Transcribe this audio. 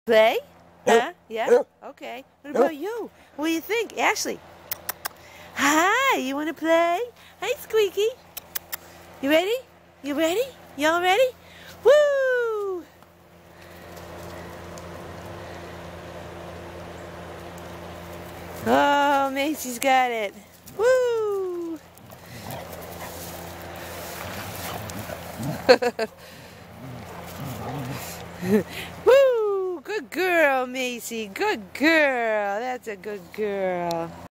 Play? Huh? Yeah? Okay. What about you? What do you think? Ashley? Hi, you want to play? Hi, Squeaky. You ready? You ready? Y'all ready? Woo! Oh, Maisie's got it. Woo! Woo! Good girl, Maisie. Good girl. That's a good girl.